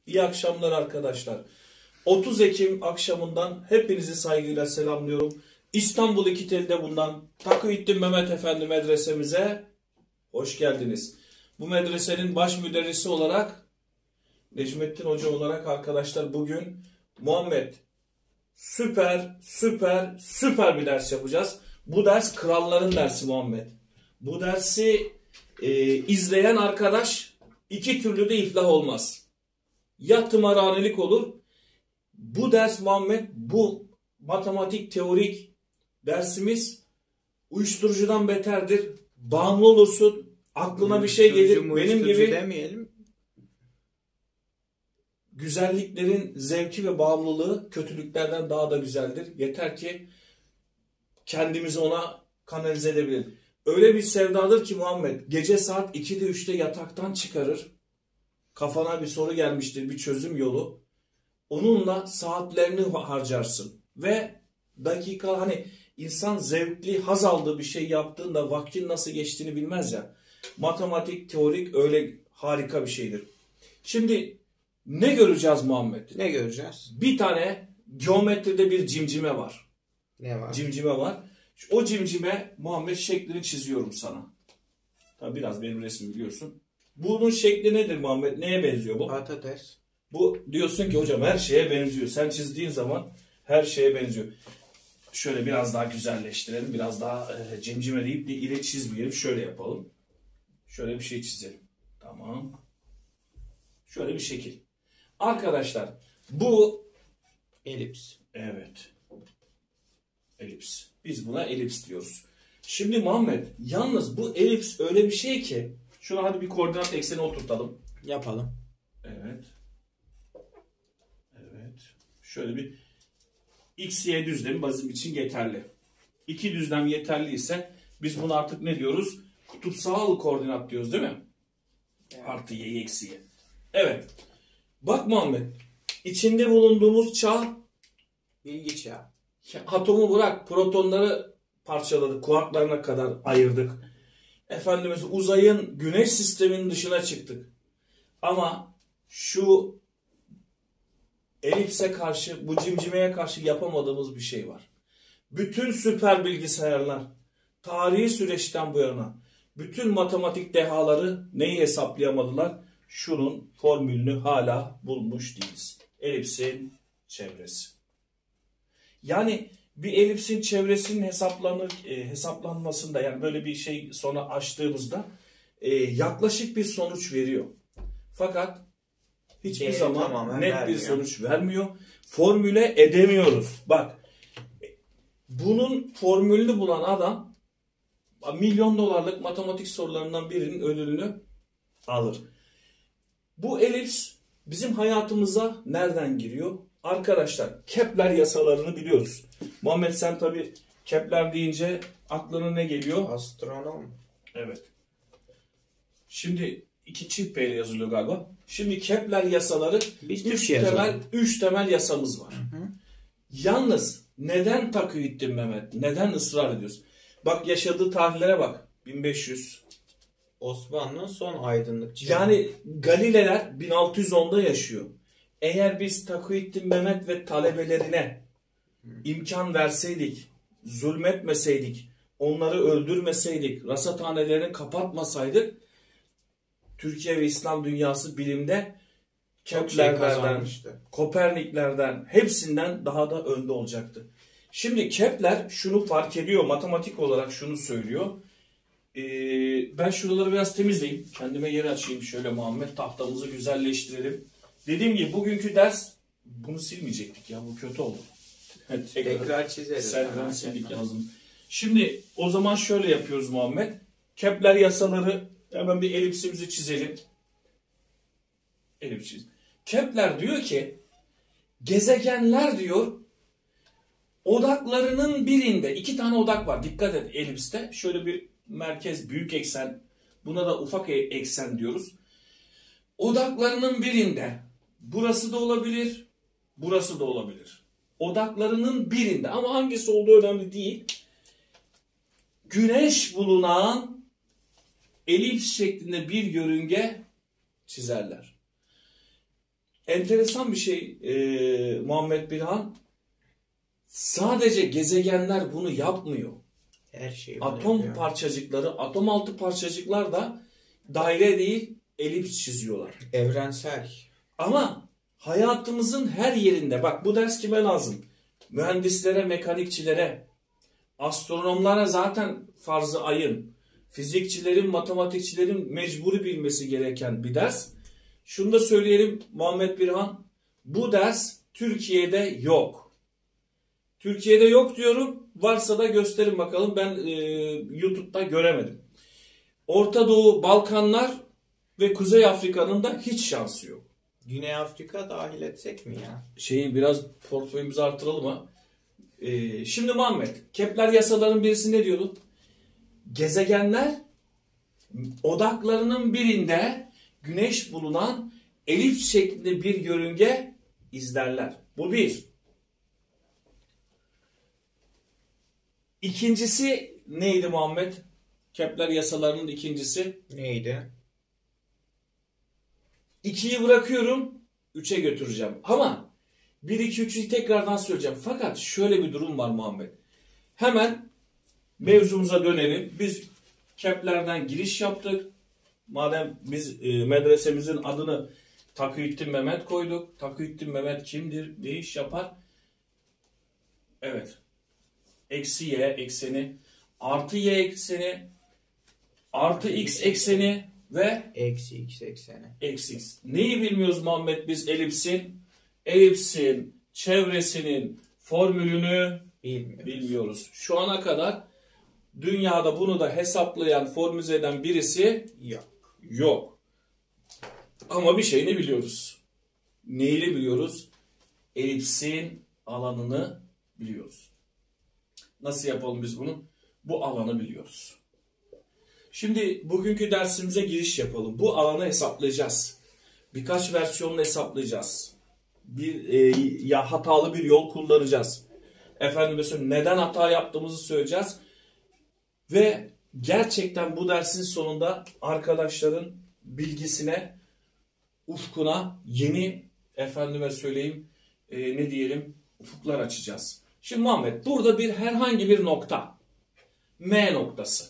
İyi akşamlar arkadaşlar. 30 Ekim akşamından hepinizi saygıyla selamlıyorum. İstanbul İkiteli'de bulunan Takıyüddin Mehmet Efendi medresemize hoş geldiniz. Bu medresenin baş müderrisi olarak Necmettin Hoca olarak arkadaşlar bugün Muhammed süper bir ders yapacağız. Bu ders kralların dersi Muhammed. Bu dersi izleyen arkadaş iki türlü de iflah olmaz. Ya tımarhanelik olur. Bu ders Muhammed, bu matematik teorik dersimiz uyuşturucudan beterdir. Bağımlı olursun. Aklına bir şey gelir. Benim gibi demeyelim. Güzelliklerin zevki ve bağımlılığı kötülüklerden daha da güzeldir. Yeter ki kendimizi ona kanalize edebilelim. Öyle bir sevdadır ki Muhammed, gece saat 2'de 3'te yataktan çıkarır. Kafana bir soru gelmiştir, bir çözüm yolu. Onunla saatlerini harcarsın. Ve dakika, hani insan zevkli, haz aldığı bir şey yaptığında vaktin nasıl geçtiğini bilmez ya. Matematik, teorik öyle harika bir şeydir. Şimdi ne göreceğiz Muhammed? Ne göreceğiz? Bir tane geometride bir cimcime var. Ne var? Cimcime var. O cimcime Muhammed şeklini çiziyorum sana. Tabii biraz benim resmi biliyorsun. Bunun şekli nedir Muhammed? Neye benziyor bu? Patates. Bu diyorsun ki hocam her şeye benziyor. Sen çizdiğin zaman her şeye benziyor. Şöyle biraz daha güzelleştirelim. Biraz daha cimcime deyip de ile çizmeyelim. Şöyle yapalım. Şöyle bir şey çizelim. Tamam. Şöyle bir şekil. Arkadaşlar bu Elips. evet. Elips. Biz buna elips diyoruz. Şimdi Muhammed, yalnız bu elips öyle bir şey ki şunu hadi bir koordinat ekseni oturtalım. Yapalım. Evet. Evet. Şöyle bir x, y düzlemi bizim için yeterli. İki düzlem yeterliyse biz bunu artık ne diyoruz? Kutupsal koordinat diyoruz değil mi? Evet. Artı y, eksi y. Evet. Bak Muhammed, içinde bulunduğumuz çağ Bilgi çağı. atomu bırak, protonları parçaladık, kuarklarına kadar ayırdık. Efendimiz uzayın güneş sisteminin dışına çıktık. Ama şu elipse karşı, bu cimcimeye karşı yapamadığımız bir şey var. Bütün süper bilgisayarlar, tarihi süreçten bu yana, bütün matematik dehaları neyi hesaplayamadılar? Şunun formülünü hala bulmuş değiliz. Elipsin çevresi. Yani bir elipsin çevresinin hesaplanmasında, yani böyle bir şey sonra açtığımızda yaklaşık bir sonuç veriyor. Fakat hiçbir zaman net bir sonuç vermiyor. Formüle edemiyoruz. Bak, bunun formülünü bulan adam milyon dolarlık matematik sorularından birinin ödülünü alır. Bu elips bizim hayatımıza nereden giriyor? Arkadaşlar, Kepler yasalarını biliyoruz. Muhammed, sen tabii Kepler deyince aklına ne geliyor? Astronom. Evet. Şimdi iki çift P ile yazılıyor galiba. Şimdi Kepler yasaları, üç temel yasamız var. Hı. Yalnız neden Takıyüddin Mehmet? Neden ısrar ediyoruz? Bak, yaşadığı tarihlere bak. 1500. Osmanlı'nın son aydınlık. Yani Galileler 1610'da yaşıyor. Eğer biz Takıyüddin Mehmet ve talebelerine imkan verseydik, zulmetmeseydik, onları öldürmeseydik, rasathanelerini kapatmasaydık, Türkiye ve İslam dünyası bilimde Kepler'lerden, Koperniklerden, hepsinden daha da önde olacaktı. Şimdi Kepler şunu fark ediyor, matematik olarak şunu söylüyor. Ben şuraları biraz temizleyeyim, kendime yer açayım şöyle Muhammed, tahtamızı güzelleştirelim. Dediğim gibi bugünkü ders, bunu silmeyecektik ya, bu kötü oldu. Tekrar çizeriz. Serden sildik lazım. Şimdi o zaman şöyle yapıyoruz Muhammed. Kepler yasaları, hemen bir elipsimizi çizelim. Elips çiz. Kepler diyor ki gezegenler diyor odaklarının birinde, iki tane odak var, dikkat et elipste. Şöyle bir merkez, büyük eksen, buna da ufak eksen diyoruz. Odaklarının birinde, burası da olabilir, burası da olabilir. Odaklarının birinde, ama hangisi olduğu önemli değil. Güneş bulunan elips şeklinde bir yörünge çizerler. enteresan bir şey Muhammed Birhan. Sadece gezegenler bunu yapmıyor. Her şey Atom yapıyor. parçacıkları, atom altı parçacıklar da daire değil elips çiziyorlar. Evrensel. Ama hayatımızın her yerinde, bak bu ders kime lazım? Mühendislere, mekanikçilere, astronomlara zaten farz-ı ayın, fizikçilerin, matematikçilerin mecburi bilmesi gereken bir ders. Şunu da söyleyelim Muhammed Birhan, bu ders Türkiye'de yok. Türkiye'de yok diyorum, varsa da gösterin bakalım, ben YouTube'da göremedim. Orta Doğu, Balkanlar ve Kuzey Afrika'nın da hiç şansı yok. Güney Afrika dahil etsek mi ya? Biraz portföyümüzü artıralım ha. Şimdi Muhammed, Kepler yasalarının birisi ne diyordu? Gezegenler odaklarının birinde güneş bulunan elips şeklinde bir yörünge izlerler. Bu bir. İkincisi neydi Muhammed? Kepler yasalarının ikincisi. Neydi? 2'yi bırakıyorum, 3'e götüreceğim. Ama 1, 2, 3'ü tekrardan söyleyeceğim. Fakat şöyle bir durum var Muhammed. Hemen mevzumuza dönelim. Biz Kepler'den giriş yaptık. Madem biz medresemizin adını Takiyüddin Mehmet koyduk. Takiyüddin Mehmet kimdir? Ne iş yapar? Evet. Eksi y ekseni, artı y ekseni, artı x ekseni ve Eksi x ekseni. eksi x. Neyi bilmiyoruz Muhammed biz elipsin? Elipsin çevresinin formülünü bilmiyoruz. Şu ana kadar dünyada bunu da hesaplayan, formüle eden birisi yok. Ama bir şeyini biliyoruz. Neyini biliyoruz? Elipsin alanını biliyoruz. Nasıl yapalım biz bunu? Bu alanı biliyoruz. Şimdi bugünkü dersimize giriş yapalım. Bu alanı hesaplayacağız. Birkaç versiyonla hesaplayacağız. Hatalı bir yol kullanacağız. Mesela neden hata yaptığımızı söyleyeceğiz. Ve gerçekten bu dersin sonunda arkadaşların bilgisine, ufkuna yeni ufuklar açacağız. Şimdi Muhammed burada herhangi bir nokta. M noktası.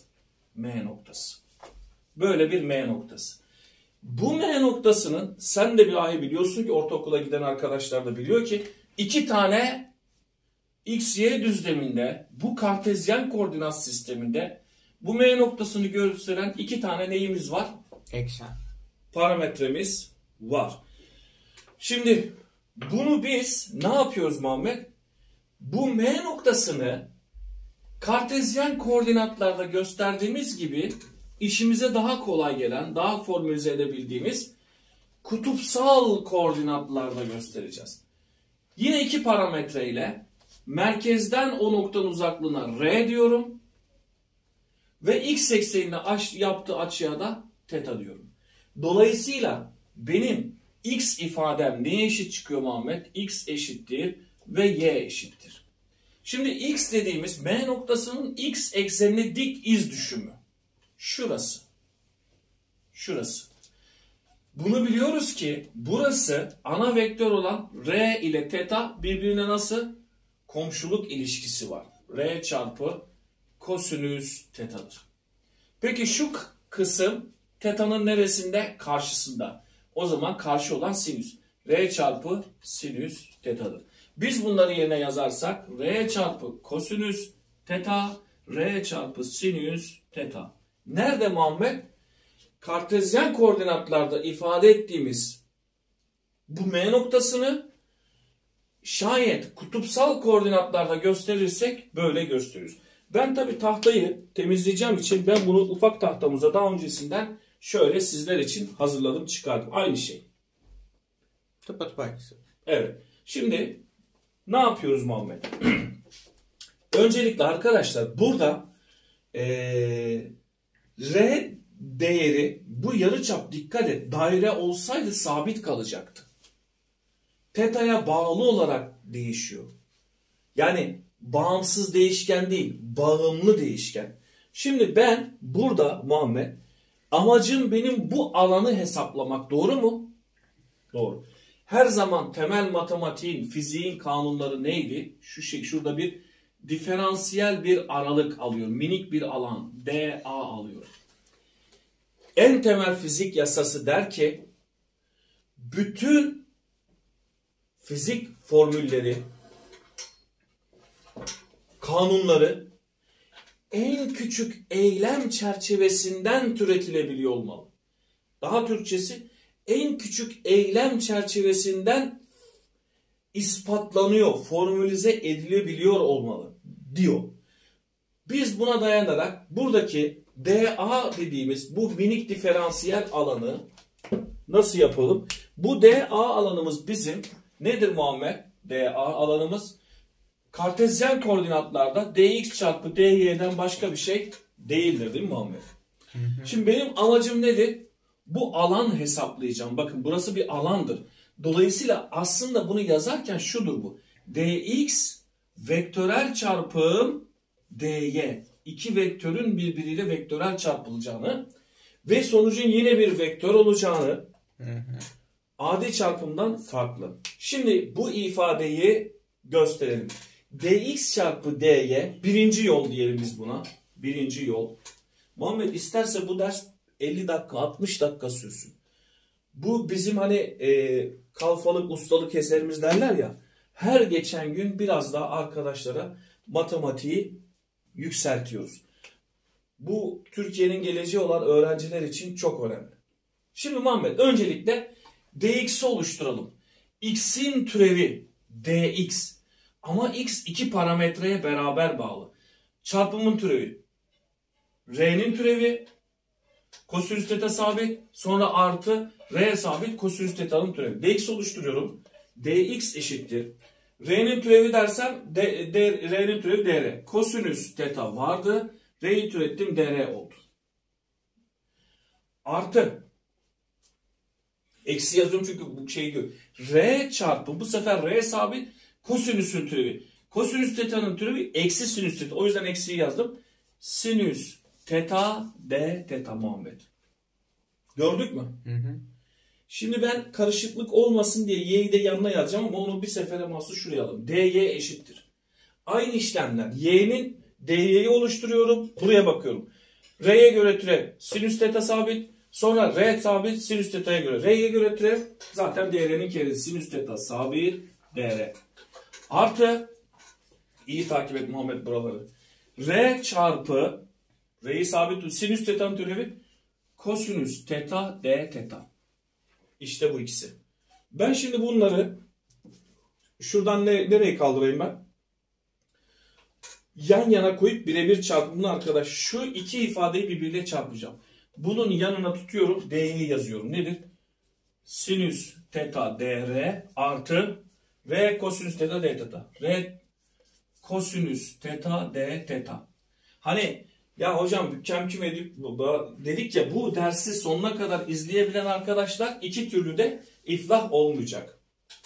Böyle bir M noktası. Bu M noktasının sen de bir biliyorsun ki ortaokula giden arkadaşlar da biliyor ki 2 tane XY düzleminde bu kartezyen koordinat sisteminde bu M noktasını gösteren 2 tane neyimiz var? Eksen. Parametremiz var. Şimdi bunu biz ne yapıyoruz Muhammed? Bu M noktasını kartezyen koordinatlarda gösterdiğimiz gibi işimize daha kolay gelen, daha formülize edebildiğimiz kutupsal koordinatlarda göstereceğiz. Yine 2 parametre ile merkezden o noktanın uzaklığına R diyorum ve x eksenine yaptığı açıya da θ diyorum. Dolayısıyla benim x ifadem neye eşit çıkıyor Muhammed? X eşittir ve y eşittir. Şimdi x dediğimiz M noktasının x eksenine dik iz düşümü. Şurası. Bunu biliyoruz ki burası ana vektör olan R ile θ birbirine nasıl? Komşuluk ilişkisi var. R çarpı kosinüs θ'dır. Peki şu kısım θ'nın neresinde? Karşısında. O zaman karşı olan sinüs. R çarpı sinüs θ'dır. Biz bunları yerine yazarsak R çarpı kosinüs θ, R çarpı sinüs θ. Nerede Muhammed? Kartezyen koordinatlarda ifade ettiğimiz bu M noktasını şayet kutupsal koordinatlarda gösterirsek böyle gösteriyoruz. Ben tabi tahtayı temizleyeceğim için ben bunu ufak tahtamıza daha öncesinden şöyle sizler için hazırladım, çıkardım. Aynı şey. Tıpatıp aynısı. Evet. Şimdi ne yapıyoruz Muhammed? Öncelikle arkadaşlar burada R değeri bu yarıçap dikkat et daire olsaydı sabit kalacaktı. Θ'ya bağlı olarak değişiyor. Yani bağımsız değişken değil, bağımlı değişken. Şimdi ben burada Muhammed amacım benim bu alanı hesaplamak. Doğru mu? Doğru. Her zaman temel matematiğin, fiziğin kanunları neydi? Şurada bir diferansiyel bir aralık alıyor. Minik bir alan. dA alıyor. En temel fizik yasası der ki bütün fizik formülleri, kanunları en küçük eylem çerçevesinden türetilebiliyor olmalı. Daha Türkçesi en küçük eylem çerçevesinden ispatlanıyor, formülize edilebiliyor olmalı diyor. Biz buna dayanarak buradaki dA dediğimiz bu minik diferansiyel alanı nasıl yapalım? Bu dA alanımız bizim nedir Muhammed? dA alanımız Kartezyen koordinatlarda dx çarpı dy'den başka bir şey değildir değil mi Muhammed? Şimdi benim amacım nedir? Bu alan hesaplayacağım. Bakın burası bir alandır. Dolayısıyla aslında bunu yazarken şudur bu. dx vektörel çarpım dy. İki vektörün birbiriyle vektörel çarpılacağını ve sonucun yine bir vektör olacağını adi çarpımdan farklı. Şimdi bu ifadeyi gösterelim. dx çarpı dy birinci yol diyelim biz buna. Birinci yol. Muhammed isterse bu ders 50 dakika 60 dakika sürsün. Bu bizim hani kalfalık ustalık eserimiz derler ya. Her geçen gün biraz daha arkadaşlara matematiği yükseltiyoruz. Bu Türkiye'nin geleceği olan öğrenciler için çok önemli. Şimdi Muhammed öncelikle dx'i oluşturalım. X'in türevi dx. Ama x iki parametreye beraber bağlı. Çarpımın türevi. R'nin türevi. Kosinüs theta sabit. Sonra artı R sabit kosinüs theta'nın türevi. Dx oluşturuyorum. Dx eşittir. R'nin türevi dersem R'nin türevi dr. Kosinüs theta vardı. R'yi türettim dr oldu. Artı. Eksi yazıyorum çünkü bu şey diyor. R çarpı bu sefer R sabit. Kosinüsün türevi. Kosinüs teta'nın türevi eksi sinüs teta. O yüzden eksiyi yazdım. Sinüs teta d teta Muhammed. Gördük mü? Şimdi ben karışıklık olmasın diye y'yi de yanına yazacağım ama onu bir sefere mahsus şuraya alalım. dy eşittir. Aynı işlemler. Y'nin dy'yi oluşturuyorum. Buraya bakıyorum. R'ye göre türev sinüs teta sabit. Sonra R sabit sinüs teta'ya göre. R'ye göre türev zaten dr'nin keresi sinüs teta sabit dr. Artı iyi takip et Muhammed buraları. R çarpı R'yi sabit tut. Sinüs teta'nın türevi kosinüs teta d teta. İşte bu ikisi. Ben şimdi bunları şuradan nereye kaldırayım ben? Yan yana koyup birebir çarpımını arkadaş şu iki ifadeyi birbiriyle çarpacağım. Bunun yanına tutuyorum. D'yi yazıyorum. Nedir? Sinüs teta dr artı R kosinüs teta d teta. R kosinüs teta d teta. Hani ya hocam kemküm edip dedik ya bu dersi sonuna kadar izleyebilen arkadaşlar iki türlü de iflah olmayacak.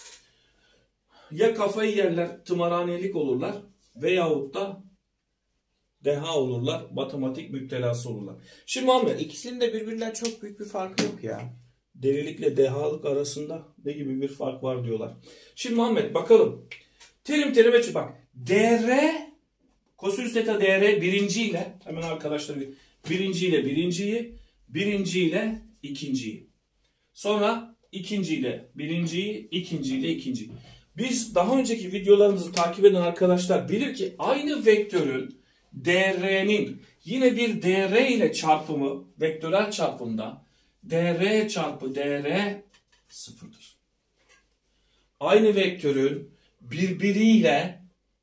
Ya kafayı yerler, tımarhanelik olurlar veyahut da deha olurlar, matematik müptelası olurlar. Şimdi Muhammed İkisinin de birbirinden çok büyük bir farkı yok ya. delilikle dehalık arasında ne gibi bir fark var diyorlar. Şimdi Muhammed bakalım. Terim terime bak. dr kosinüs theta dr birinciyle hemen arkadaşlar birinciyle birinciyi, birinciyle ikinciyi. Sonra ikinciyle birinciyi, ikinciyle ikinciyi. Biz daha önceki videolarımızı takip eden arkadaşlar bilir ki aynı vektörün dr'nin yine bir dr ile çarpımı vektörel çarpımda dr çarpı dr sıfırdır. Aynı vektörün birbiriyle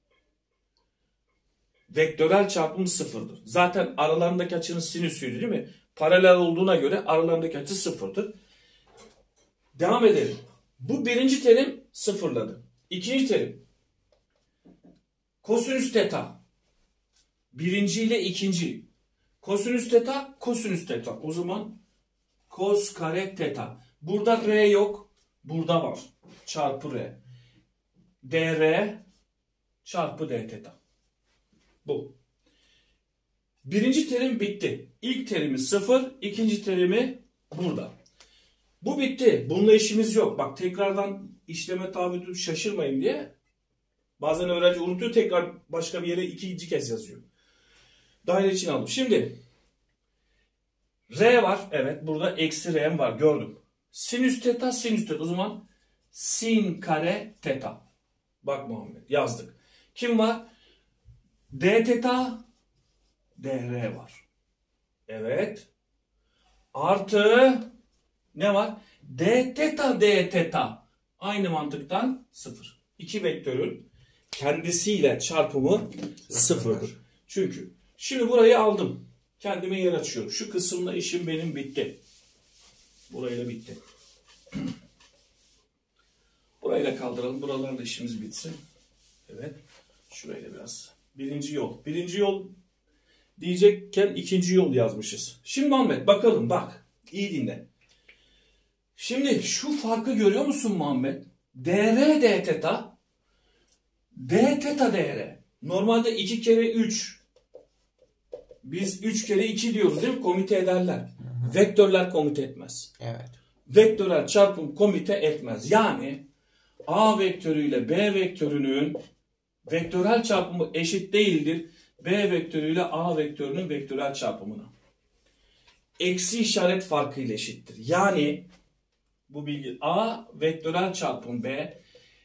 vektörel çarpımı sıfırdır. Zaten aralarındaki açının sinüsüydü değil mi? Paralel olduğuna göre aralarındaki açı sıfırdır. Devam edelim. Bu birinci terim sıfırladı. İkinci terim. Kosinüs theta. Birinci ile ikinci. Kosinüs theta, kosinüs theta. O zaman kos kare theta. Burada R yok. Burada var. Çarpı R. dr çarpı d theta. Bu. Birinci terim bitti. İlk terimi sıfır. İkinci terimi burada. Bu bitti. Bununla işimiz yok. Bak tekrardan işleme tabi tutup şaşırmayın diye. Bazen öğrenci unutuyor, tekrar başka bir yere ikinci kez yazıyor. Daire için aldım. Şimdi R var. Evet, burada eksi R'm var. Gördüm. Sinüs teta, sinüs teta. O zaman sin kare teta. Bak Muhammed, yazdık. Kim var? D teta, dr var. Evet. Artı ne var? D teta, d teta. Aynı mantıktan 0. İki vektörün kendisiyle çarpımı 0'dır. Çünkü şimdi burayı aldım. Kendime yer açıyorum. Şu kısımda işim benim bitti. Burayla bitti. Burayı da kaldıralım. Buralarla işimiz bitsin. Evet. Şurayı da biraz. Birinci yol. Birinci yol diyecekken ikinci yol yazmışız. Şimdi Muhammed bakalım bak. İyi dinle. Şimdi şu farkı görüyor musun Muhammed? dr d teta, d teta dr. Normalde 2 kere 3. Biz 3 kere 2 diyoruz değil mi? Komite ederler. Hı hı. Vektörler komite etmez. Evet. Vektörler çarpım komite etmez. Yani A vektörüyle B vektörünün vektörel çarpımı eşit değildir B vektörüyle A vektörünün vektörel çarpımına. Eksi işaret farkıyla eşittir. Yani bu bilgi A vektörel çarpım B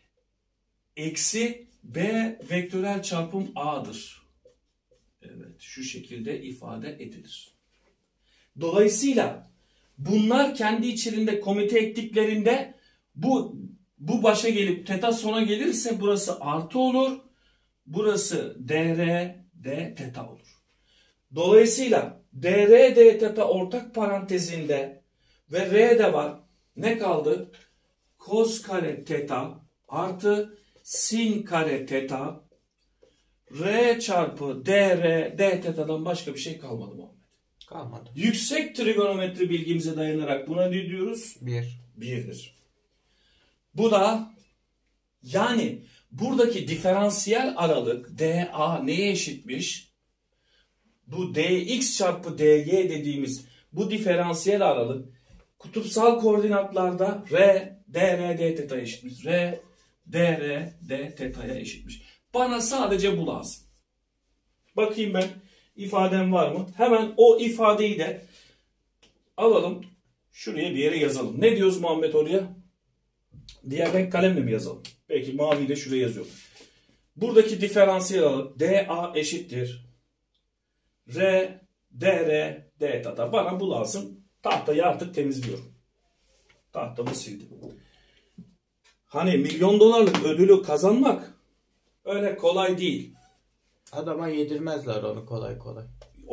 eksi B vektörel çarpım A'dır. Evet, şu şekilde ifade edilir. Dolayısıyla bunlar kendi içlerinde komite ettiklerinde bu başa gelip teta sona gelirse burası artı olur. Burası dr d teta olur. Dolayısıyla dr d teta ortak parantezinde ve r de var. Ne kaldı? Kos kare teta artı sin kare teta r çarpı dr d teta'dan başka bir şey kalmadı Muhammed. Kalmadı. Yüksek trigonometri bilgimize dayanarak buna ne diyoruz? 1'dir. Bu da yani buradaki diferansiyel aralık dA neye eşitmiş? Bu dx çarpı dy dediğimiz bu diferansiyel aralık kutupsal koordinatlarda r dr d teta'ya eşitmiş. R dr d teta'ya eşitmiş. Bana sadece bu lazım. Bakayım ben ifadem var mı? Hemen o ifadeyi de alalım. Şuraya bir yere yazalım. Ne diyoruz Muhammed oraya? Diğer renk kalemle mi yazalım? Peki mavi de şuraya yazıyorum. Buradaki diferansiyel aralık dA eşittir R dr d teta. Bana bu lazım. Tahtayı artık temizliyorum. Tahtamı sildim. Hani milyon dolarlık ödülü kazanmak öyle kolay değil. Adama yedirmezler onu kolay kolay.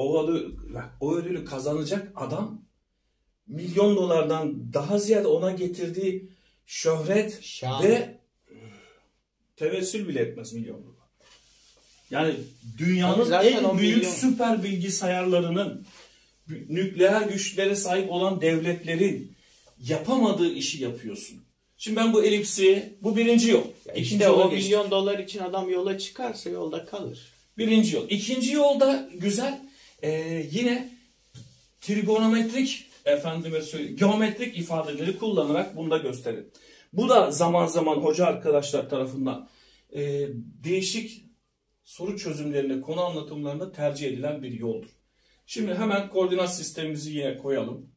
O ödülü kazanacak adam milyon dolardan daha ziyade ona getirdiği şöhret Şan ve tevessül bile etmez milyon dolar. Yani dünyanın en büyük süper bilgisayarlarının nükleer güçlere sahip olan devletlerin yapamadığı işi yapıyorsun. Şimdi ben bu elipsi, bu birinci yol. İkinci yol o milyon dolar için adam yola çıkarsa yolda kalır. Birinci yol. İkinci yolda güzel. Yine trigonometrik geometrik ifadeleri kullanarak bunu da gösterin. Bu da zaman zaman hoca arkadaşlar tarafından değişik soru çözümlerinde, konu anlatımlarında tercih edilen bir yoldur. Şimdi hemen koordinat sistemimizi yine koyalım.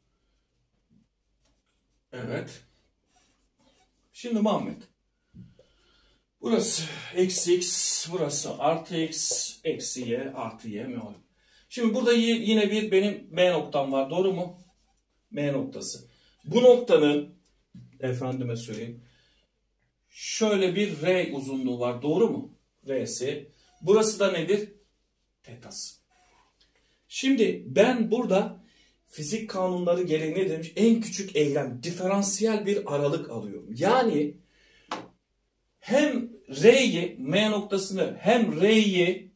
Evet. Şimdi Muhammed. Burası eksi x, burası artı x, eksi y, artı y mi olur? Şimdi burada yine bir benim M noktam var. Doğru mu? M noktası. Bu noktanın efendime söyleyeyim şöyle bir R uzunluğu var. Doğru mu? R'si. Burası da nedir? Tetası. Şimdi ben burada fizik kanunları gereği ne demiş? En küçük eğrem, diferansiyel bir aralık alıyorum. Yani hem R'yi, M noktasını hem R'yi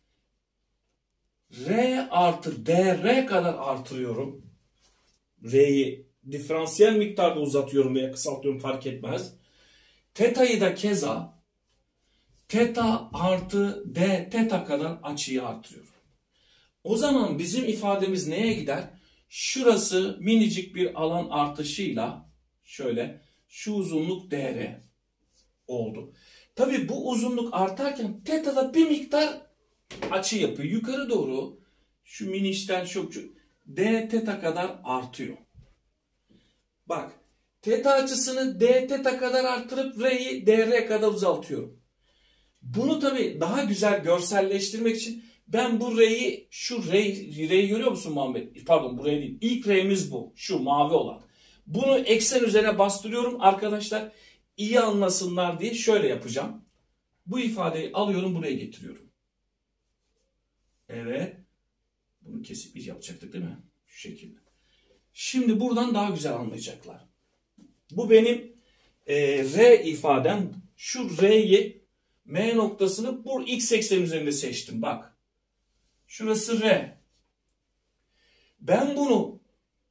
R artı dr kadar artırıyorum. R'yi diferansiyel miktarda uzatıyorum veya kısaltıyorum fark etmez. Teta'yı da keza teta artı d teta kadar açıyı artırıyorum. O zaman bizim ifademiz neye gider? Şurası minicik bir alan artışıyla Şöyle şu uzunluk dr oldu. Tabii bu uzunluk artarken teta'da bir miktar açı yapıyor. Yukarı doğru şu minişten şu d teta kadar artıyor. Bak teta açısını d teta kadar arttırıp r'yi dr kadar uzaltıyorum. Bunu tabii daha güzel görselleştirmek için ben bu r'yi şu r'yi görüyor musun Muhammed? Pardon bu r değil. İlk r'miz bu. Şu mavi olan. Bunu eksen üzerine bastırıyorum arkadaşlar. İyi anlasınlar diye şöyle yapacağım. Bu ifadeyi alıyorum buraya getiriyorum. Evet. Bunu kesip biz yapacaktık değil mi? Şu şekilde. Şimdi buradan daha güzel anlayacaklar. Bu benim R ifadem. Şu R'yi M noktasını bu x eksen üzerinde seçtim. Bak. Şurası R. Ben bunu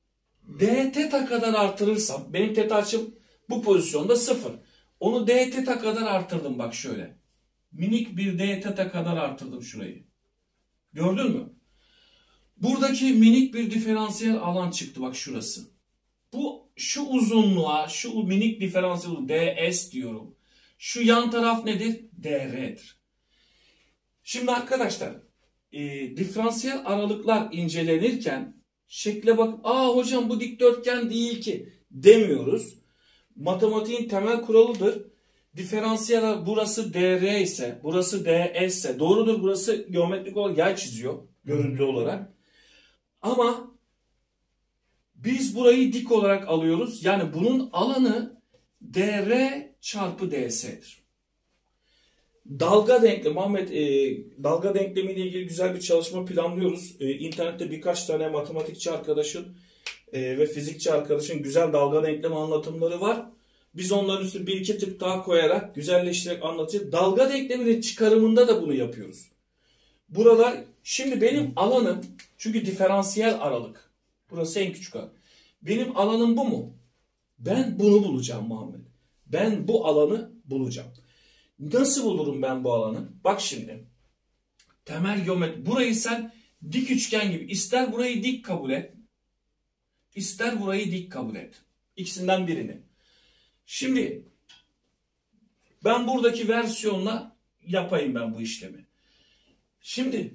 d teta kadar artırırsam benim teta açım bu pozisyonda 0. Onu d teta kadar artırdım bak şöyle. Minik bir d teta kadar artırdım şurayı. Gördün mü? Buradaki minik bir diferansiyel alan çıktı bak şurası. Bu şu uzunluğa şu minik diferansiyel ds diyorum. Şu yan taraf nedir? dr'dir. Şimdi arkadaşlar diferansiyel aralıklar incelenirken şekle bakıp hocam bu dikdörtgen değil ki demiyoruz. Matematiğin temel kuralıdır. Diferansiyel burası dr ise burası ds ise doğrudur, burası geometrik olarak yay çiziyor görüntü olarak. Ama biz burayı dik olarak alıyoruz. Yani bunun alanı dr çarpı ds'dir. Dalga denklemi, Muhammed, dalga denklemiyle ilgili güzel bir çalışma planlıyoruz. İnternette birkaç tane matematikçi arkadaşın ve fizikçi arkadaşın güzel dalga denklemi anlatımları var. Biz onların üstüne bir iki tık daha koyarak, güzelleştirerek anlatacağız. Dalga denkleminin çıkarımında da bunu yapıyoruz. Buralar, şimdi benim alanım, çünkü diferansiyel aralık. Burası en küçük aralık. Benim alanım bu mu? Ben bunu bulacağım Muhammed. Ben bu alanı bulacağım. Nasıl bulurum ben bu alanı? Bak şimdi. Temel geometri. Burayı sen dik üçgen gibi ister burayı dik kabul et. İster burayı dik kabul et. İkisinden birini. Şimdi ben buradaki versiyonla yapayım ben bu işlemi. Şimdi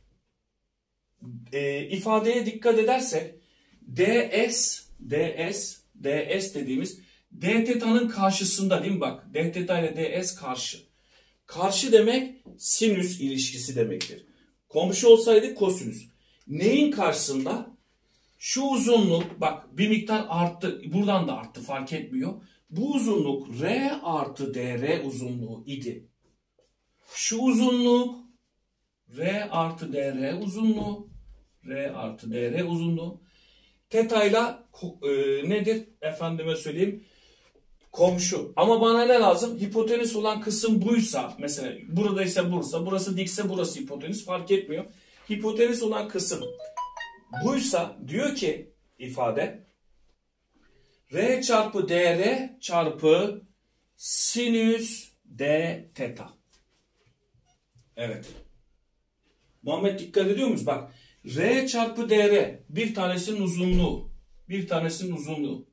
ifadeye dikkat edersek ds dediğimiz d teta'nın karşısında değil mi bak? D teta ile ds karşı. Karşı demek sinüs ilişkisi demektir. Komşu olsaydı kosinüs. Neyin karşısında? Şu uzunluk bak bir miktar arttı. Buradan da arttı fark etmiyor. Bu uzunluk r artı dr uzunluğu idi. Şu uzunluk r artı dr uzunluğu. R artı dr uzunluğu. Teta'yla nedir? Efendime söyleyeyim. Komşu. Ama bana ne lazım? Hipotenüs olan kısım buysa, mesela buradaysa bursa, burası dikse burası hipotenüs fark etmiyor. Hipotenüs olan kısım buysa diyor ki ifade r çarpı dr çarpı sinüs d teta. Evet. Muhammed dikkat ediyor muyuz? Bak r çarpı dr bir tanesinin uzunluğu. Bir tanesinin uzunluğu.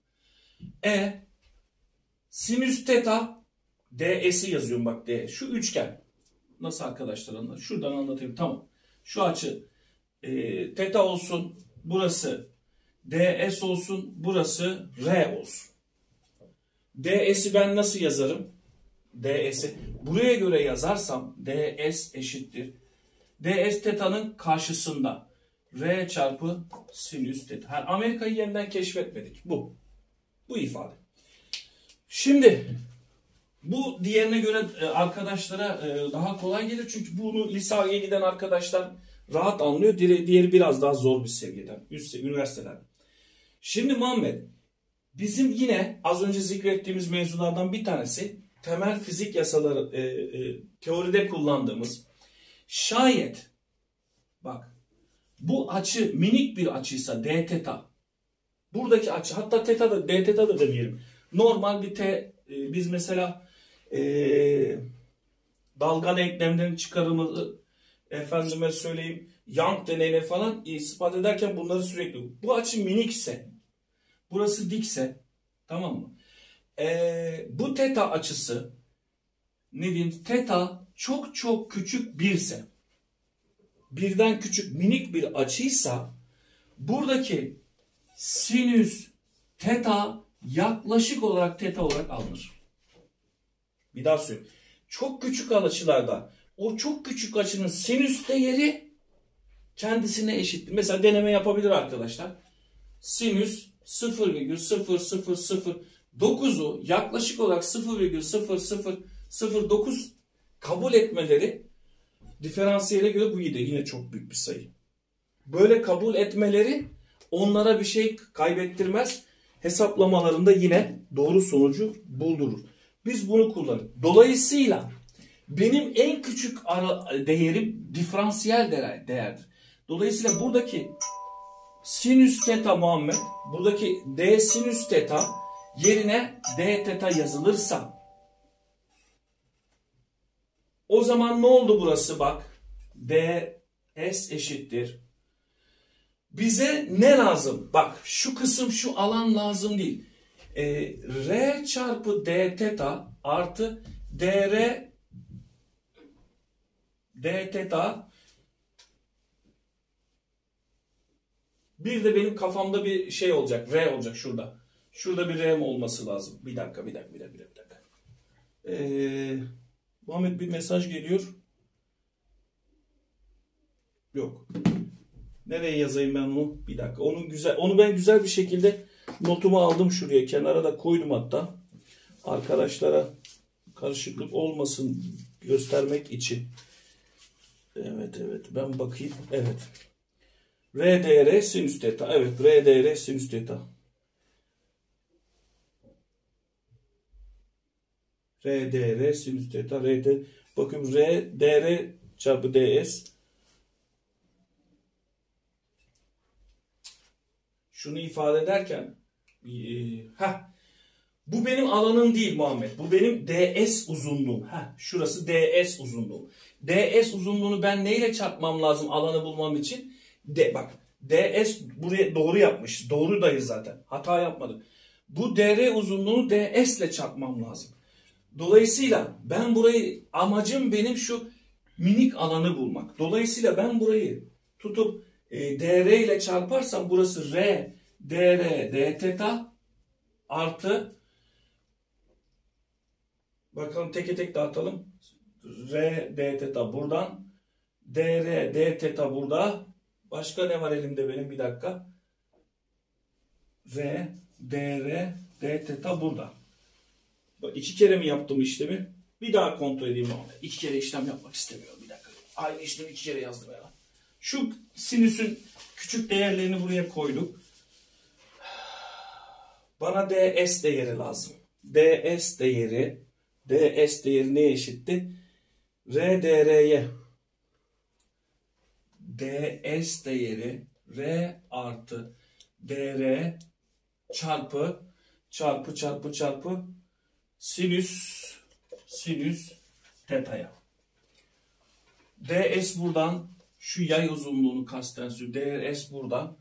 Sinüs teta ds'i yazıyorum bak d. Şu üçgen. Nasıl arkadaşlar anlar? Şuradan anlatayım. Tamam. Şu açı teta olsun. Burası ds olsun. Burası r olsun. ds'i ben nasıl yazarım? ds'i buraya göre yazarsam ds eşittir. ds teta'nın karşısında. R çarpı sinüs teta. Yani Amerika'yı yeniden keşfetmedik. Bu. Bu ifade. Şimdi bu diğerine göre arkadaşlara daha kolay gelir. Çünkü bunu liseye giden arkadaşlar rahat anlıyor. Diğeri biraz daha zor bir seviyeden. Üniversiteler. Şimdi Muhammed bizim yine az önce zikrettiğimiz mevzulardan bir tanesi temel fizik yasaları teoride kullandığımız şayet bak bu açı minik bir açıysa d teta buradaki açı hatta teta da d teta da demeyelim. Normal bir biz mesela dalga denklemlerin çıkarımı efendime söyleyeyim Young deneyine falan ispat ederken bunları sürekli bu açı minikse burası dikse tamam mı? bu teta açısı, ne diyeyim, teta çok çok küçük birse, birden küçük minik bir açıysa, buradaki sinüs teta yaklaşık olarak teta olarak alınır. Bir daha söyleyeyim. Çok küçük açılarda o çok küçük açının sinüs değeri kendisine eşittir. Mesela deneme yapabilir arkadaşlar. Sinüs 0,0009'u yaklaşık olarak 0,0009 kabul etmeleri, diferansiyele göre bu yine çok büyük bir sayı. Böyle kabul etmeleri onlara bir şey kaybettirmez. Hesaplamalarında yine doğru sonucu buldurur. Biz bunu kullanırız. Dolayısıyla benim en küçük değerim diferansiyel değerdir. Dolayısıyla buradaki sinüs teta Muhammed, buradaki d sinüs teta yerine d teta yazılırsa, o zaman ne oldu burası bak? ds eşittir. Bize ne lazım? Bak şu kısım, şu alan lazım değil. R çarpı d teta artı dr d teta. Bir de benim kafamda bir şey olacak. R olacak şurada. Şurada bir R mi olması lazım? Bir dakika. Muhammed, bir mesaj geliyor. Yok. Nereye yazayım ben onu? Bir dakika. Onu ben güzel bir şekilde notumu aldım şuraya. Kenara da koydum hatta. Arkadaşlara karışıklık olmasın göstermek için. Evet. Ben bakayım. Evet. RDR sinüs teta. Evet. RDR sinüs teta. RDR sinüs teta. Bakın RDR çarpı DS. Şunu ifade ederken bu benim alanım değil Muhammed. Bu benim ds uzunluğum. Şurası ds uzunluğum. ds uzunluğunu ben neyle çarpmam lazım alanı bulmam için? Bak ds buraya doğru yapmış. Doğrudayız zaten. Hata yapmadım. Bu dr uzunluğunu ds ile çarpmam lazım. Dolayısıyla ben burayı, amacım benim şu minik alanı bulmak. Dolayısıyla ben burayı tutup dr ile çarparsam burası r dr d teta artı, bakalım teke tek dağıtalım. R d teta buradan, dr d teta burada. Başka ne var elimde benim, bir dakika. R dr d teta burada. Bak, 2 kere mi yaptım işlemi? Bir daha kontrol edeyim. 2 kere işlem yapmak istemiyorum. Bir dakika. Aynı işlemi 2 kere yazdım ya. Şu sinüsün küçük değerlerini buraya koyduk. Bana ds değeri lazım. ds değeri neye eşitti? R dr'ye. ds değeri r artı dr çarpı sinüs teta'ya. ds buradan, şu yay uzunluğunu kasten söylüyorum. ds buradan.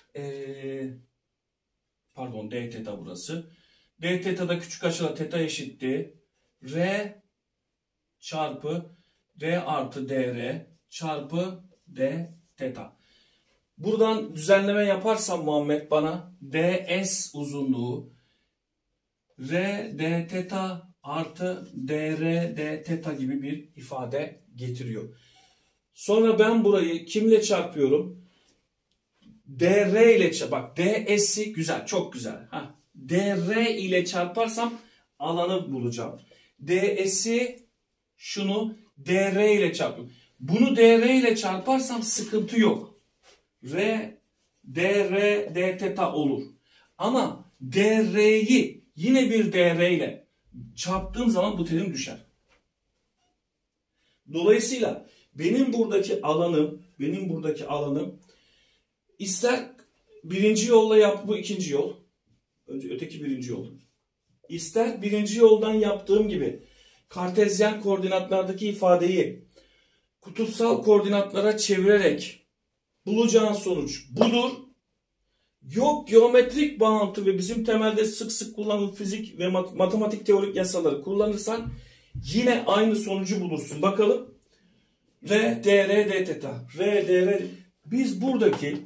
Pardon, d teta burası. D teta'da küçük açıda teta eşitti. R çarpı R artı dr çarpı d teta. Buradan düzenleme yaparsam Muhammed bana ds uzunluğu R d teta artı dr d teta gibi bir ifade getiriyor. Sonra ben burayı kimle çarpıyorum? dr ile bak, ds'i güzel, çok güzel. Dr ile çarparsam alanı bulacağım. ds'i şunu dr ile çarpıyorum. Bunu dr ile çarparsam sıkıntı yok. R dr d teta olur. Ama dr'yi yine bir dr ile çarptığım zaman bu terim düşer. Dolayısıyla benim buradaki alanım ister birinci yolla yap, bu ikinci yol. Önce öteki birinci yol. İster birinci yoldan yaptığım gibi kartezyen koordinatlardaki ifadeyi kutupsal koordinatlara çevirerek bulacağın sonuç budur. Yok geometrik bağıntı ve bizim temelde sık sık kullanılan fizik ve matematik teorik yasaları kullanırsan yine aynı sonucu bulursun. Bakalım. R, dr, d teta. R, dr. Biz buradaki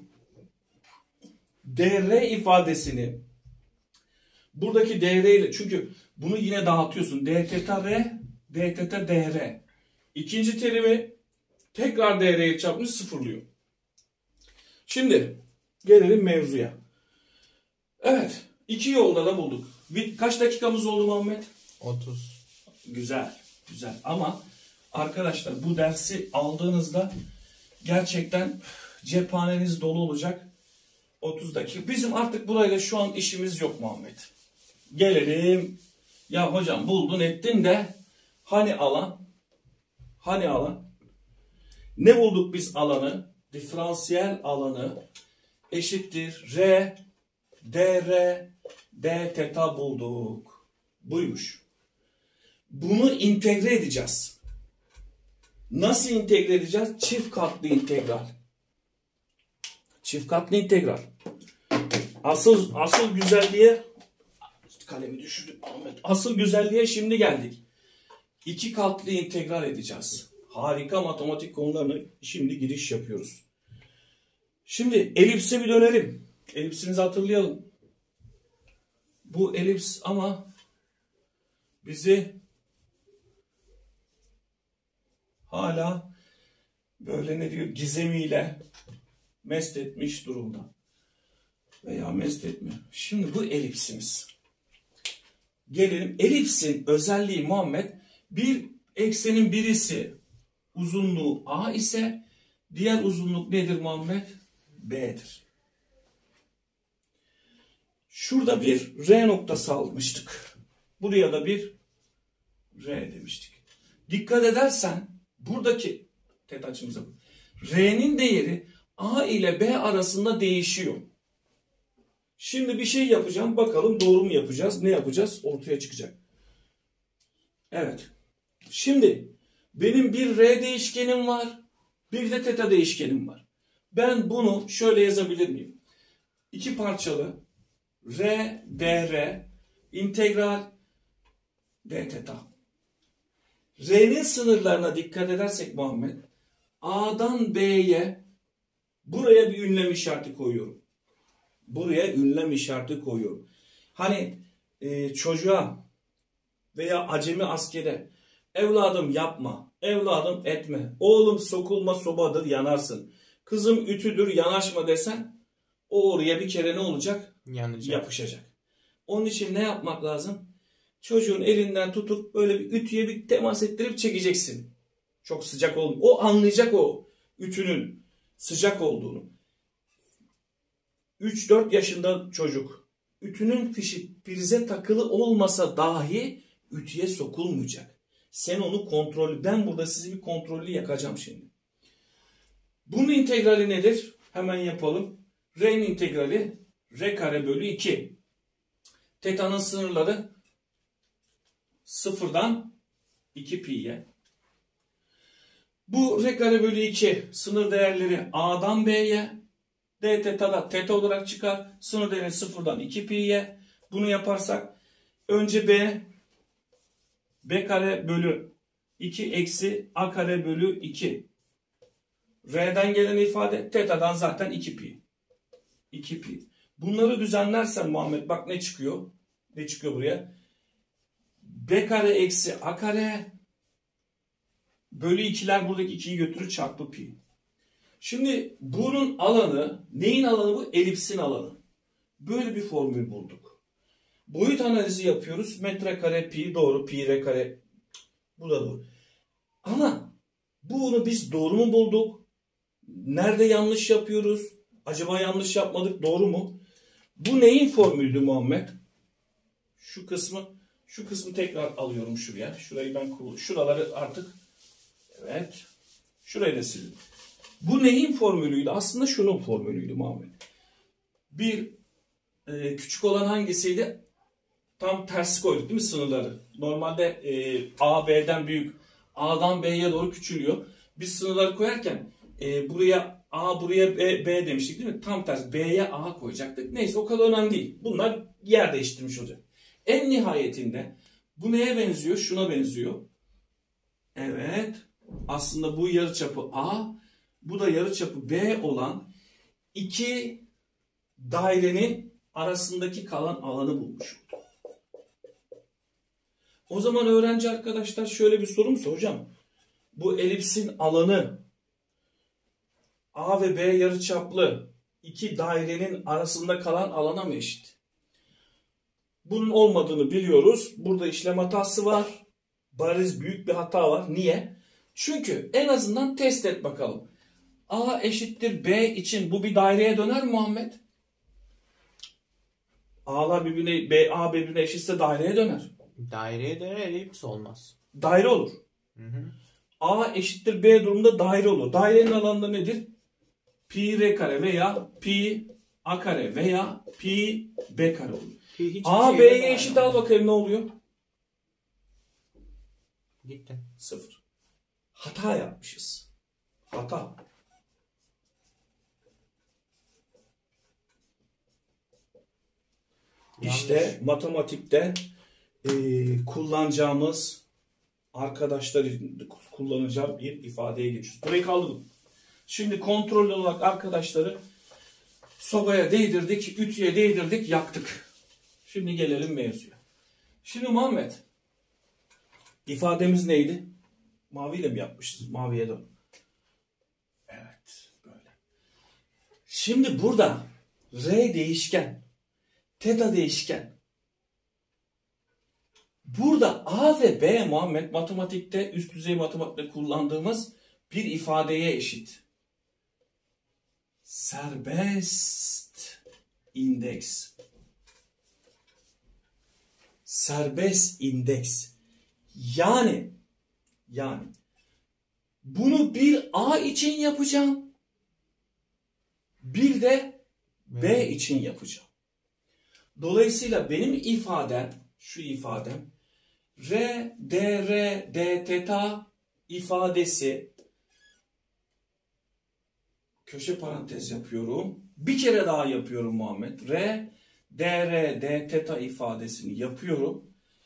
dr ifadesini buradaki dr ile, çünkü bunu yine dağıtıyorsun. D teta r, d teta dr. İkinci terimi tekrar dr'ye çarpmış sıfırlıyor. Şimdi gelelim mevzuya. Evet. 2 yolda da bulduk. Kaç dakikamız oldu Muhammed? 30. Güzel. Güzel. Ama arkadaşlar bu dersi aldığınızda gerçekten cephaneniz dolu olacak. 30 dakika. Bizim artık burayla şu an işimiz yok Muhammed. Gelelim. Ya hocam buldun ettin de hani alan? Hani alan? Ne bulduk biz alanı? Diferansiyel alanı eşittir R, dr, d teta bulduk. Buymuş. Bunu integre edeceğiz. Nasıl integre edeceğiz? Çift katlı integral. Çift katlı integral. Asıl güzelliğe, kalemi düşürdüm Ahmet. Asıl güzelliğe şimdi geldik. 2 katlı integral edeceğiz. Harika matematik konularına şimdi giriş yapıyoruz. Şimdi elipse bir dönelim. Elipsimizi hatırlayalım. Bu elips ama bizi hala böyle ne diyor gizemiyle mest etmiş durumda. Veya mest etmiyor. Şimdi bu elipsimiz. Gelelim. Elipsin özelliği Muhammed, bir eksenin birisi uzunluğu A ise diğer uzunluk nedir Muhammed? B'dir. Şurada bir R noktası almıştık. Buraya da bir R demiştik. Dikkat edersen buradaki tet açımıza R'nin değeri A ile B arasında değişiyor. Şimdi bir şey yapacağım. Bakalım doğru mu yapacağız? Ne yapacağız? Ortaya çıkacak. Evet. Şimdi benim bir R değişkenim var. Bir de teta değişkenim var. Ben bunu şöyle yazabilir miyim? 2 parçalı R, dr, integral d teta. R'nin sınırlarına dikkat edersek Muhammed, A'dan B'ye buraya bir ünlem işareti koyuyorum. Buraya ünlem işareti koyuyorum. Hani çocuğa veya acemi askere evladım yapma, evladım etme, oğlum sokulma sobadır yanarsın, kızım ütüdür yanaşma desen o oraya bir kere ne olacak? Yanacak. Yapışacak. Onun için ne yapmak lazım? Çocuğun elinden tutup böyle bir ütüye bir temas ettirip çekeceksin. Çok sıcak oldu. O anlayacak o ütünün sıcak olduğunu. 3-4 yaşında çocuk. Ütünün fişi prize takılı olmasa dahi ütüye sokulmayacak. Sen onu kontrollü. Ben burada sizi bir kontrollü yakacağım şimdi. Bunun integrali nedir? Hemen yapalım. R'nin integrali R kare bölü 2. Teta'nın sınırları 0'dan 2 pi'ye. Bu R kare bölü 2 sınır değerleri A'dan B'ye, D teta'da teta olarak çıkar. Sınır değeri 0'dan 2 pi'ye. Bunu yaparsak önce B kare bölü 2 eksi A kare bölü 2. R'den gelen ifade teta'dan zaten 2 pi. 2 pi. Bunları düzenlersen Muhammed bak ne çıkıyor? Ne çıkıyor buraya? B kare eksi A kare bölü 2'ler buradaki 2'yi götürür çarpı pi. Şimdi bunun alanı, neyin alanı bu? Elipsin alanı. Böyle bir formül bulduk. Boyut analizi yapıyoruz. Metrekare pi doğru, pi r kare bu da doğru. Ama bunu biz doğru mu bulduk? Nerede yanlış yapıyoruz? Acaba yanlış yapmadık, doğru mu? Bu neyin formülüydü Muhammed? Şu kısmı tekrar alıyorum şuraya. Şurayı ben şuraları artık evet. Şurayı da sildim. Bu neyin formülüydü? Aslında şunun formülüydü Muhammed. Bir küçük olan hangisiydi? Tam tersi koyduk değil mi sınırları? Normalde A B'den büyük, A'dan B'ye doğru küçülüyor. Biz sınırları koyarken buraya A, buraya B demiştik değil mi? Tam tersi B'ye A koyacaktık. Neyse o kadar önemli değil. Bunlar yer değiştirmiş olacak. En nihayetinde bu neye benziyor? Şuna benziyor. Evet. Aslında bu yarıçapı A, bu da yarıçapı B olan iki dairenin arasındaki kalan alanı bulmuş olduk. O zaman öğrenci arkadaşlar şöyle bir soru mu soracağım? Bu elipsin alanı A ve B yarıçaplı iki dairenin arasında kalan alana mı eşit? Bunun olmadığını biliyoruz. Burada işlem hatası var. Bariz büyük bir hata var. Niye? Çünkü en azından test et bakalım. A eşittir B için bu bir daireye döner mi Muhammed? A'lar birbirine, A birbirine eşitse daireye döner. Daireye döner, elips olmaz. Daire olur. Hı hı. A eşittir B durumunda daire olur. Dairenin alanında nedir? Pi R kare veya pi A kare veya pi B kare olur. A B'ye eşit al bakayım ne oluyor? Gitti. 0. Hata yapmışız. Hata. İşte matematikte kullanacağımız arkadaşlar kullanacağı bir ifadeye geçiyoruz. Burayı kaldırdım. Şimdi kontrol olarak arkadaşları sobaya değdirdik, ütüye değdirdik, yaktık. Şimdi gelelim mevzuya. Şimdi Muhammed, ifademiz neydi? Maviyle mi yapmışız? Maviye dön. Evet, böyle. Şimdi burada R değişken, teta değişken. Burada A ve B Muhammed matematikte, üst düzey matematikte kullandığımız bir ifadeye eşit. Serbest indeks. Serbest indeks. Yani bunu bir A için yapacağım. Bir de B için yapacağım. Dolayısıyla benim ifadem, şu ifadem R, dr, d teta ifadesi, köşe parantez yapıyorum. Bir kere daha yapıyorum Muhammed. R, dr, d teta ifadesini yapıyorum.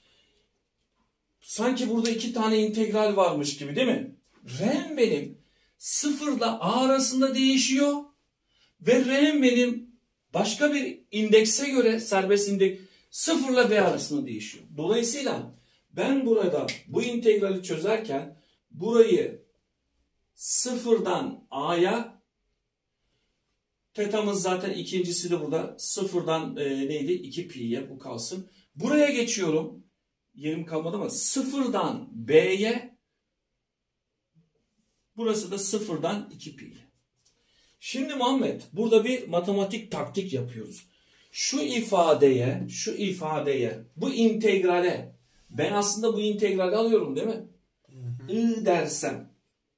Sanki burada iki tane integral varmış gibi değil mi? R'm benim sıfırla A arasında değişiyor. Ve R'm benim başka bir indekse göre, serbest indeks, sıfırla B arasında değişiyor. Dolayısıyla ben burada bu integrali çözerken burayı sıfırdan A'ya, tetamız zaten ikincisi de burada sıfırdan neydi? 2 pi'ye, bu kalsın. Buraya geçiyorum. Yerim kalmadı ama sıfırdan B'ye, burası da sıfırdan 2 pi'ye. Şimdi Muhammed burada bir matematik taktik yapıyoruz. Şu ifadeye, bu integrale, ben aslında bu integrali alıyorum değil mi? I dersem,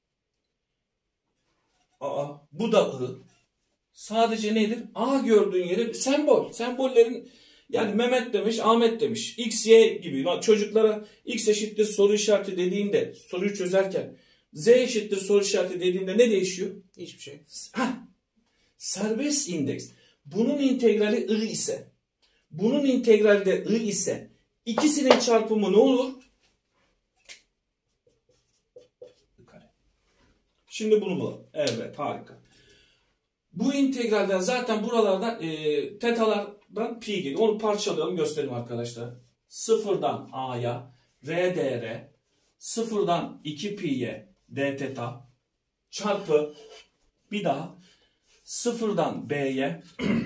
bu da I. Sadece nedir? A gördüğün yere sembol. Sembollerin, yani Mehmet demiş, Ahmet demiş. X, Y gibi. Çocuklara X eşittir soru işareti dediğinde, soruyu çözerken, Z eşittir soru işareti dediğinde ne değişiyor? Hiçbir şey. Serbest indeks. Bunun integrali I ise, bunun integrali de I ise, ikisinin çarpımı ne olur? Şimdi bunu bulalım. Evet, harika. Bu integralden zaten buralardan tetalardan pi geliyor. Onu parçalayalım, göstereyim arkadaşlar. Sıfırdan A'ya R dr, sıfırdan 2 pi'ye d teta çarpı bir daha sıfırdan B'ye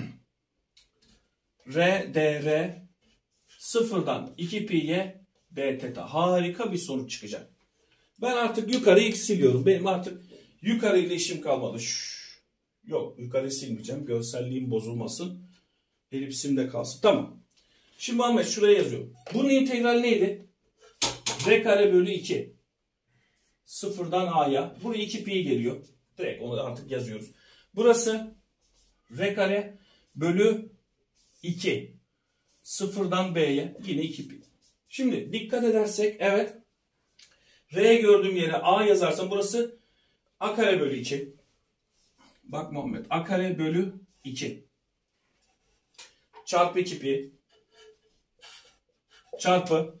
R dr, sıfırdan 2 pi'ye d teta. Harika bir sonuç çıkacak. Ben artık yukarıyı siliyorum. Benim artık yukarıyla işim kalmadı. Yok, yukarı silmeyeceğim. Görselliğim bozulmasın. Elipsim de kalsın. Tamam. Şimdi Ahmet şuraya yazıyorum. Bunun integrali neydi? R kare bölü 2. Sıfırdan A'ya. Buraya 2 pi geliyor. Direkt onu artık yazıyoruz. Burası R kare bölü 2. Sıfırdan B'ye yine 2 pi. Şimdi dikkat edersek evet. R gördüğüm yere A yazarsam burası A kare bölü 2. Bak Muhammed. A kare bölü 2. Çarpı 2 pi. Çarpı.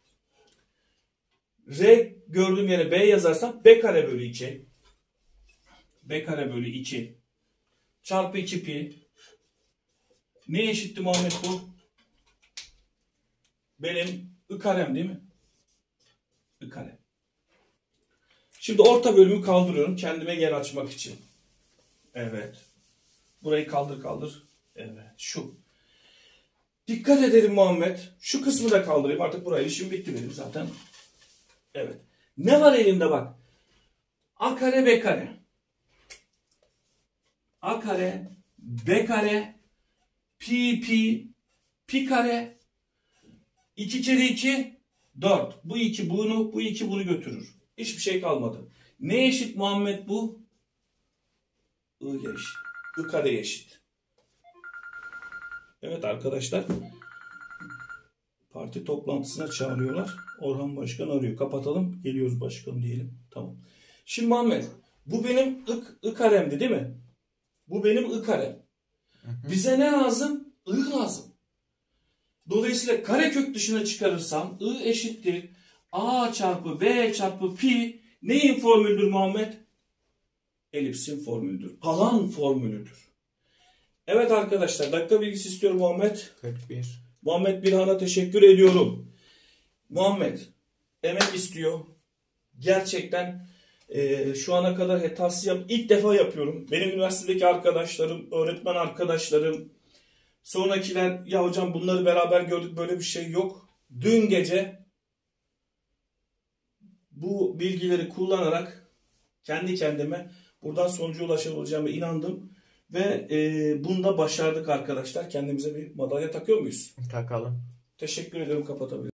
R gördüğüm yere B yazarsam B kare bölü 2. B kare bölü 2. Çarpı 2 pi. Ne eşitti Muhammed bu? Benim I karem değil mi? I kare. Şimdi orta bölümü kaldırıyorum kendime yer açmak için. Evet. Burayı kaldır. Evet. Şu. Dikkat edelim Muhammed. Şu kısmı da kaldırayım. Artık burayı işim bitti benim zaten. Evet. Ne var elimde bak. A kare B kare. A kare B kare pi kare 2 kere 2 4. Bu 2 bunu, bu 2 bunu götürür. Hiçbir şey kalmadı. Ne eşit Muhammed bu? I'ya eşit. I kareye eşit. Evet arkadaşlar. Parti toplantısına çağırıyorlar. Orhan Başkan arıyor. Kapatalım. Geliyoruz başkanım diyelim. Tamam. Şimdi Muhammed. Bu benim I karemdi değil mi? Bu benim I karem. Bize ne lazım? I lazım. Dolayısıyla karekök dışına çıkarırsam I eşittir A çarpı B çarpı pi neyin formülüdür Muhammed? Elipsin formülüdür. Alan formülüdür. Evet arkadaşlar dakika bilgisi istiyorum Muhammed. 41. Muhammed Bilhan'a teşekkür ediyorum. Muhammed emek istiyor. Gerçekten şu ana kadar hatası ilk defa yapıyorum. Benim üniversitedeki arkadaşlarım, öğretmen arkadaşlarım, sonrakiler ya hocam bunları beraber gördük böyle bir şey yok. Dün gece bu bilgileri kullanarak kendi kendime buradan sonuca ulaşabileceğime inandım. Ve bunu da başardık arkadaşlar. Kendimize bir madalya takıyor muyuz? Takalım. Teşekkür ederim. Kapatabilirim.